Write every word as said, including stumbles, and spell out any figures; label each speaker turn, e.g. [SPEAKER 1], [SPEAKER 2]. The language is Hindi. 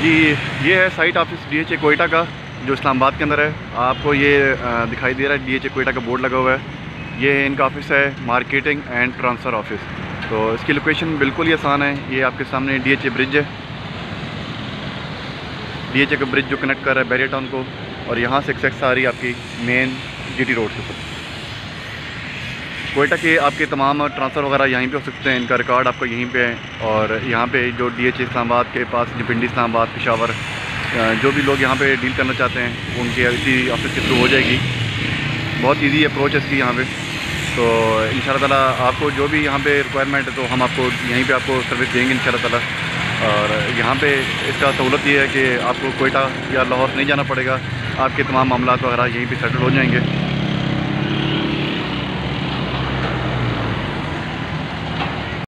[SPEAKER 1] जी, ये है site office D H A Quetta का, जो इस्लामाबाद के अंदर है। आपको ये दिखाई दे रहा है डी एच ए कोयटा का बोर्ड लगा हुआ है। ये इनका ऑफिस है मार्केटिंग एंड ट्रांसफ़र ऑफिस। तो इसकी लोकेशन बिल्कुल ही आसान है। ये आपके सामने डी एच ए ब्रिज है, डी एच ए का ब्रिज जो कनेक्ट कर रहा है बैरियर टाउन को, और यहाँ से एक्सेस आ रही है आपकी मेन जी टी रोड से। कोयटा के आपके तमाम ट्रांसफ़र वगैरह यहीं पे हो सकते हैं, इनका रिकॉर्ड आपका यहीं पे है। और यहाँ पे जो डी एच ए इस्लामाबाद के पास जो पिंडी इस्लामाबाद पेशावर जो भी लोग यहाँ पे डील करना चाहते हैं उनके इसी ऑफिस के थ्रू हो जाएगी। बहुत इजी अप्रोच है इसकी यहाँ पे। तो इंशाल्लाह ताला आपको जो भी यहाँ पे रिक्वायरमेंट है तो हम आपको यहीं पे आपको सर्विस देंगे इंशाल्लाह ताला। और यहाँ पे इसका सहूलत ये है कि आपको कोयटा या लाहौर नहीं जाना पड़ेगा, आपके तमाम मामला वगैरह यहीं पे सेटल हो जाएंगे।